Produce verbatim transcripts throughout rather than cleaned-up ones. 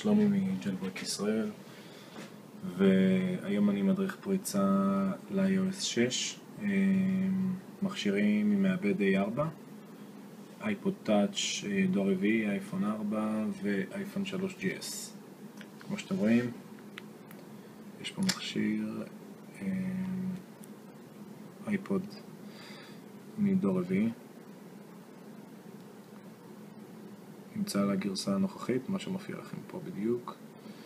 שלומי מג'לברק ישראל, והיום אני מדריך פריצה ל-איי או אס שש, מכשירים עם מעבד איי ארבע, אייפוד טאץ' דור רביעי, אייפון ארבע ואייפון שלוש ג'י אס. כמו שאתם רואים, יש פה מכשיר אייפוד מדור רביעי, נמצא על הגרסה הנוכחית, מה שמופיע לכם פה בדיוק,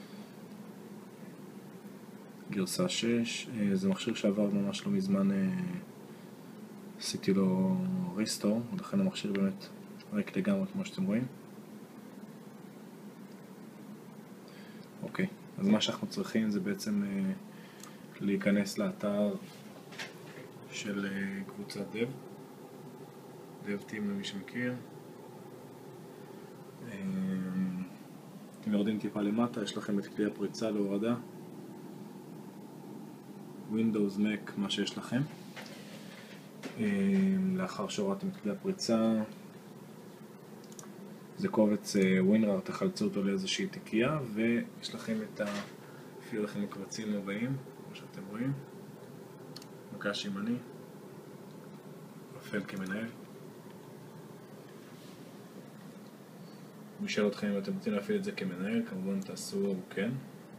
גרסה שש. זה מכשיר שעבר ממש לא מזמן, עשיתי לו ריסטור, ולכן המכשיר באמת ריק לגמרי כמו שאתם רואים. אוקיי, אז מה שאנחנו צריכים זה בעצם להיכנס לאתר של קבוצת דב, דב טים למי שמכיר. אתם יורדים טיפה למטה, יש לכם את כלי הפריצה להורדה, Windows, Mac, מה שיש לכם. לאחר שהורדתם את כלי הפריצה, זה קובץ WinRAR, תחלצו אותו לאיזושהי תיקייה, ויש לכם את ה... אפילו לכם הקבצים הבאים, כמו שאתם רואים. מקש ימני, אפל כמנהל. הוא ישאל אתכם אם אתם רוצים להפעיל את זה כמנהל, כמובן תעשו כן.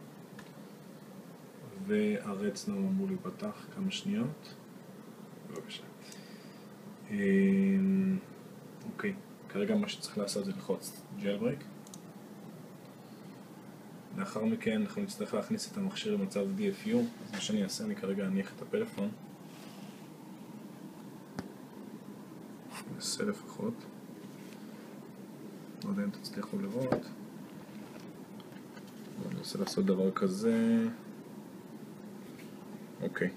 והרצנו אמור להיפתח כמה שניות. בבקשה. אוקיי, כרגע מה שצריך לעשות זה ללחוץ Jailbreak. לאחר מכן אנחנו נצטרך להכניס את המכשיר למצב די אף יו, אז מה שאני אעשה, אני כרגע אניח את הפלאפון. ננסה לפחות. לא יודע אם תצליחו לראות. אני אנסה לעשות דבר כזה. אוקיי.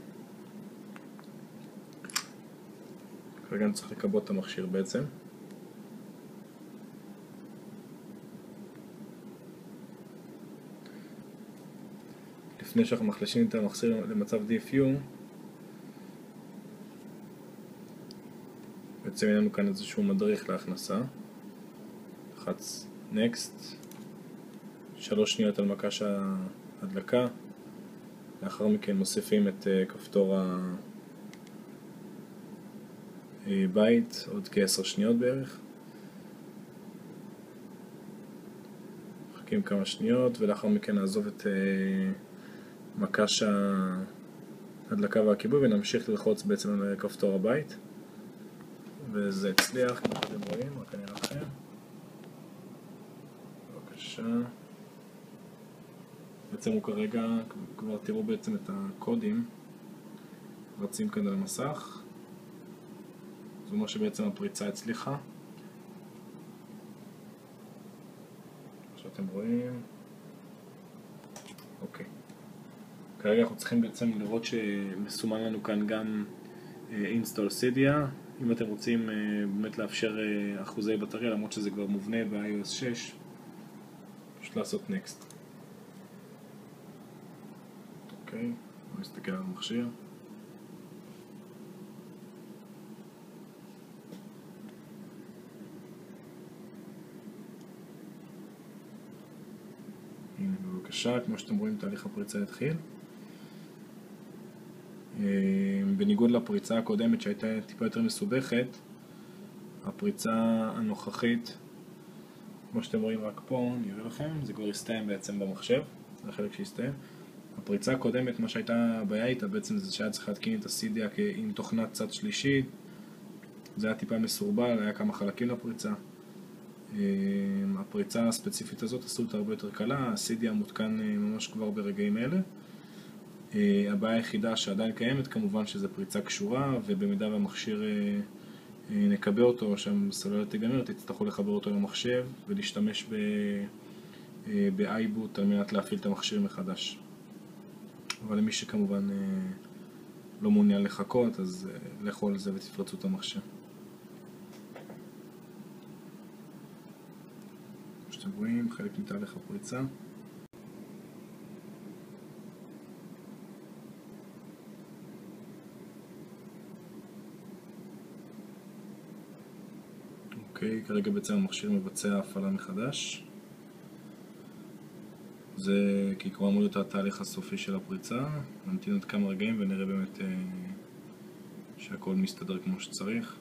כרגע אני צריך לקבות את המכשיר בעצם. לפני שאנחנו מחלישים את המכשיר למצב די אף יו, בעצם יש לנו כאן איזשהו מדריך להכנסה. לחץ Next, שלוש שניות על מקש ההדלקה, לאחר מכן מוסיפים את כפתור הבית, עוד כעשר שניות בערך. מחכים כמה שניות ולאחר מכן נעזוב את מקש ההדלקה והכיבוי ונמשיך ללחוץ בעצם על כפתור הבית, וזה הצליח כמו שאתם רואים, רק אני אראה לכם. בבקשה. בעצם הוא כרגע, כבר תראו בעצם את הקודים רצים כאן על המסך. זאת אומרת שבעצם הפריצה הצליחה. כמו שאתם רואים. אוקיי. כרגע אנחנו צריכים בעצם לראות שמסומן לנו כאן גם Install Cydia. אם אתם רוצים באמת לאפשר אחוזי בטריה, למרות שזה כבר מובנה ב-איי או אס שש, פשוט לעשות Next. אוקיי, בואו נסתכל על המכשיר. הנה בבקשה, כמו שאתם רואים תהליך הפריצה התחיל. בניגוד לפריצה הקודמת שהייתה טיפה יותר מסובכת, הפריצה הנוכחית, כמו שאתם רואים רק פה, אני אראה לכם, זה כבר הסתיים בעצם במחשב, זה החלק שהסתיים. הפריצה הקודמת, מה שהייתה הבעיה איתה בעצם זה שהיה צריך להתקין את הסידיה עם תוכנת צד שלישי. זה היה טיפה מסורבל, היה כמה חלקים לפריצה. הפריצה הספציפית הזאת עשו אותה הרבה יותר קלה, הסידיה מותקן ממש כבר ברגעים אלה. הבעיה היחידה שעדיין קיימת כמובן שזה פריצה קשורה, ובמידה והמכשיר נקבה אותו או שהסוללה תיגמר, תצטרכו לחבר אותו למחשב ולהשתמש ב-iBoot על מנת להפעיל את המכשיר מחדש. אבל למי שכמובן לא מעוניין לחכות, אז לכו על זה ותפרצו את המכשיר. כמו שאתם רואים, חלק מתהליך הפריצה. אוקיי, כרגע בעצם המכשיר מבצע הפעלה מחדש. זה כעיקרון אמור להיות התהליך הסופי של הפריצה. נמתין עוד כמה רגעים ונראה באמת אה, שהכל מסתדר כמו שצריך.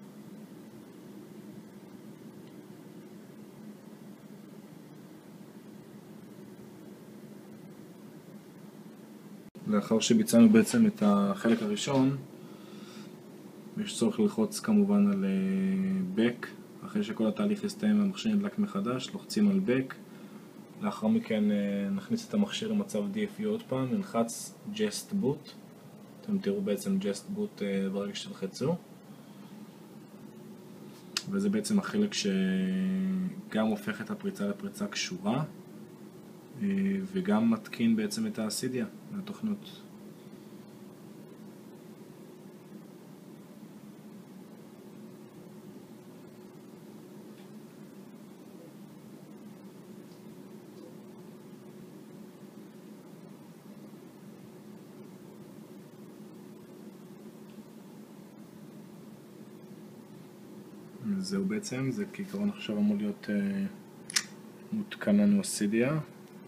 לאחר שביצענו בעצם את החלק הראשון, יש צורך ללחוץ כמובן על Back. אחרי שכל התהליך יסתיים והמכשיר נדלק מחדש, לוחצים על Back. לאחר מכן נכניס את המכשיר למצב די אף יו עוד פעם, נלחץ Just Boot. אתם תראו בעצם Just Boot ברגע שתלחצו. וזה בעצם החלק שגם הופך את הפריצה לפריצה קשורה, וגם מתקין בעצם את האסידיה מהתוכנות. זהו בעצם, זה כעיקרון עכשיו אמור להיות אה, מותקן לנו אסידיה.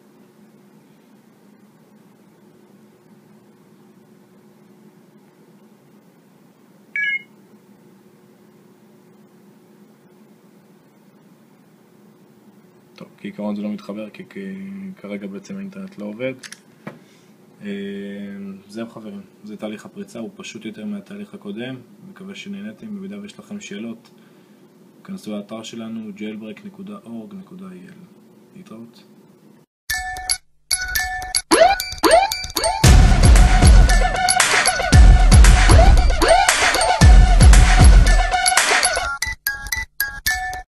טוב, כעיקרון זה לא מתחבר כי כרגע בעצם האינטרנט לא עובד. זהו חברים, זה תהליך הפריצה, הוא פשוט יותר מהתהליך הקודם. מקווה שנהנתם. במידה ויש לכם שאלות, כנסו לאתר שלנו ג'יילברייק נקודה אורג נקודה איי אל. להתראות.